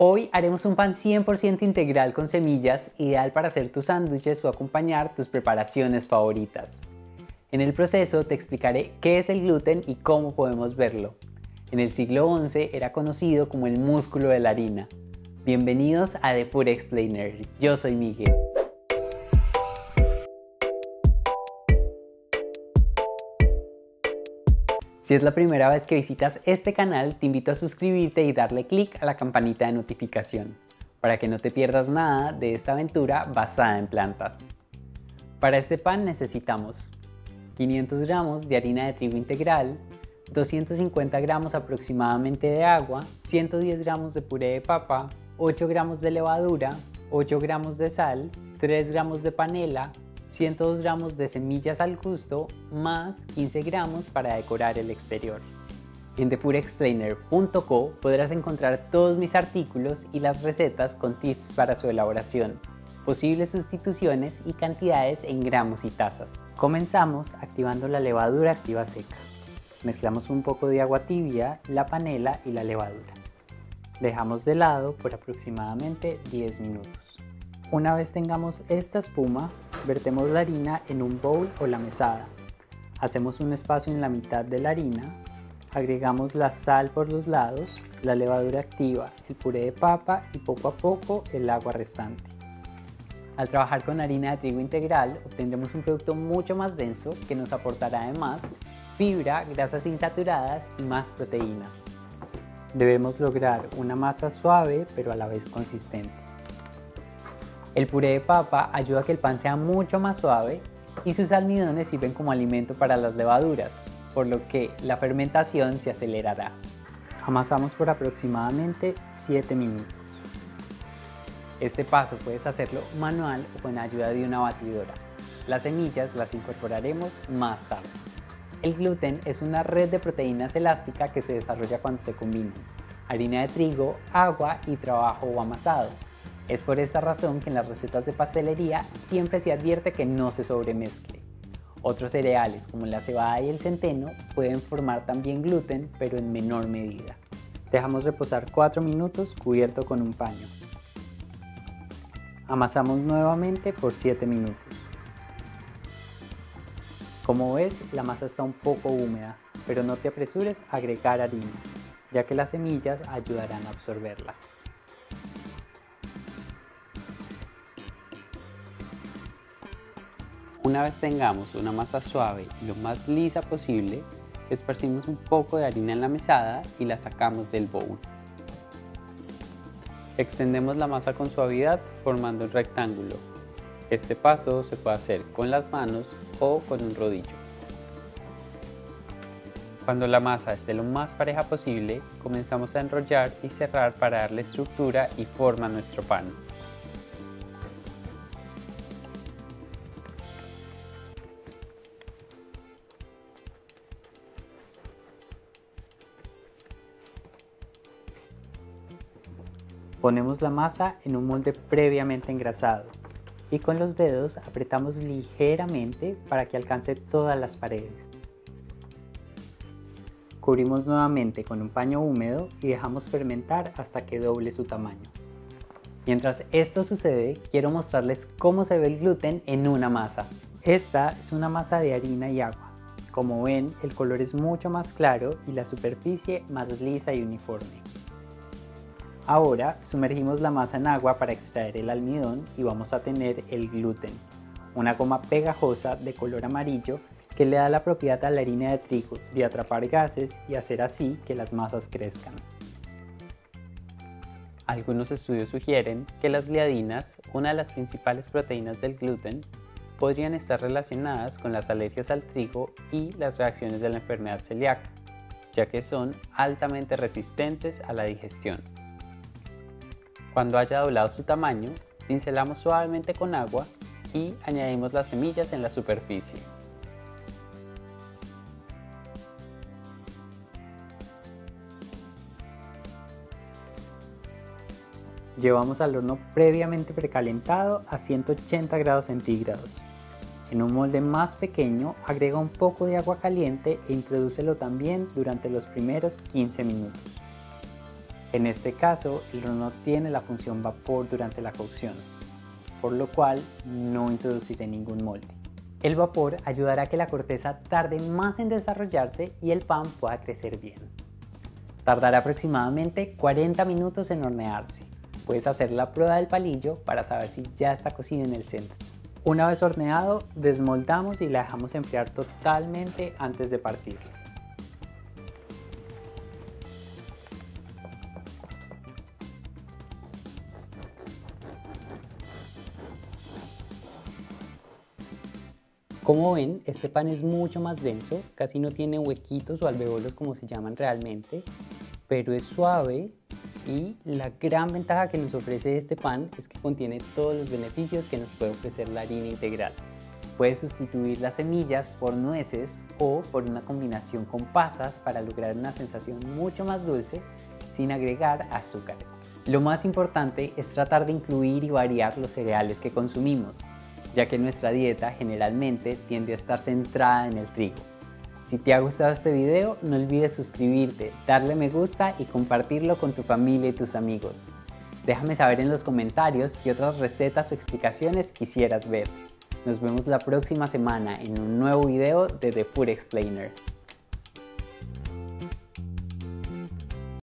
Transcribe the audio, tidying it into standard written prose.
Hoy haremos un pan 100% integral con semillas, ideal para hacer tus sándwiches o acompañar tus preparaciones favoritas. En el proceso te explicaré qué es el gluten y cómo podemos verlo. En el siglo XI era conocido como el músculo de la harina. Bienvenidos a The Food Explainer, yo soy Miguel. Si es la primera vez que visitas este canal, te invito a suscribirte y darle clic a la campanita de notificación, para que no te pierdas nada de esta aventura basada en plantas. Para este pan necesitamos 500 gramos de harina de trigo integral, 250 gramos aproximadamente de agua, 110 gramos de puré de papa, 8 gramos de levadura, 8 gramos de sal, 3 gramos de panela, 102 gramos de semillas al gusto, más 15 gramos para decorar el exterior. En thefoodexplainer.co podrás encontrar todos mis artículos y las recetas con tips para su elaboración, posibles sustituciones y cantidades en gramos y tazas. Comenzamos activando la levadura activa seca. Mezclamos un poco de agua tibia, la panela y la levadura. Dejamos de lado por aproximadamente 10 minutos. Una vez tengamos esta espuma, vertemos la harina en un bowl o la mesada. Hacemos un espacio en la mitad de la harina, agregamos la sal por los lados, la levadura activa, el puré de papa y poco a poco el agua restante. Al trabajar con harina de trigo integral, obtendremos un producto mucho más denso que nos aportará además fibra, grasas insaturadas y más proteínas. Debemos lograr una masa suave pero a la vez consistente. El puré de papa ayuda a que el pan sea mucho más suave y sus almidones sirven como alimento para las levaduras, por lo que la fermentación se acelerará. Amasamos por aproximadamente 7 minutos. Este paso puedes hacerlo manual o con ayuda de una batidora. Las semillas las incorporaremos más tarde. El gluten es una red de proteínas elástica que se desarrolla cuando se combinan harina de trigo, agua y trabajo o amasado. Es por esta razón que en las recetas de pastelería siempre se advierte que no se sobremezcle. Otros cereales como la cebada y el centeno pueden formar también gluten, pero en menor medida. Dejamos reposar 4 minutos cubierto con un paño. Amasamos nuevamente por 7 minutos. Como ves, la masa está un poco húmeda, pero no te apresures a agregar harina, ya que las semillas ayudarán a absorberla. Una vez tengamos una masa suave y lo más lisa posible, esparcimos un poco de harina en la mesada y la sacamos del bowl. Extendemos la masa con suavidad formando un rectángulo. Este paso se puede hacer con las manos o con un rodillo. Cuando la masa esté lo más pareja posible, comenzamos a enrollar y cerrar para darle estructura y forma a nuestro pan. Ponemos la masa en un molde previamente engrasado y con los dedos apretamos ligeramente para que alcance todas las paredes. Cubrimos nuevamente con un paño húmedo y dejamos fermentar hasta que doble su tamaño. Mientras esto sucede, quiero mostrarles cómo se ve el gluten en una masa. Esta es una masa de harina y agua. Como ven, el color es mucho más claro y la superficie más lisa y uniforme. Ahora sumergimos la masa en agua para extraer el almidón y vamos a tener el gluten, una goma pegajosa de color amarillo que le da la propiedad a la harina de trigo de atrapar gases y hacer así que las masas crezcan. Algunos estudios sugieren que las gliadinas, una de las principales proteínas del gluten, podrían estar relacionadas con las alergias al trigo y las reacciones de la enfermedad celíaca, ya que son altamente resistentes a la digestión. Cuando haya doblado su tamaño, pincelamos suavemente con agua y añadimos las semillas en la superficie. Llevamos al horno previamente precalentado a 180 grados centígrados. En un molde más pequeño, agrega un poco de agua caliente e introdúcelo también durante los primeros 15 minutos. En este caso, el horno tiene la función vapor durante la cocción, por lo cual no introduciré ningún molde. El vapor ayudará a que la corteza tarde más en desarrollarse y el pan pueda crecer bien. Tardará aproximadamente 40 minutos en hornearse. Puedes hacer la prueba del palillo para saber si ya está cocido en el centro. Una vez horneado, desmoldamos y la dejamos enfriar totalmente antes de partirlo. Como ven, este pan es mucho más denso, casi no tiene huequitos o alveolos como se llaman realmente, pero es suave y la gran ventaja que nos ofrece este pan es que contiene todos los beneficios que nos puede ofrecer la harina integral. Puedes sustituir las semillas por nueces o por una combinación con pasas para lograr una sensación mucho más dulce sin agregar azúcares. Lo más importante es tratar de incluir y variar los cereales que consumimos, ya que nuestra dieta generalmente tiende a estar centrada en el trigo. Si te ha gustado este video, no olvides suscribirte, darle me gusta y compartirlo con tu familia y tus amigos. Déjame saber en los comentarios qué otras recetas o explicaciones quisieras ver. Nos vemos la próxima semana en un nuevo video de The Food Explainer.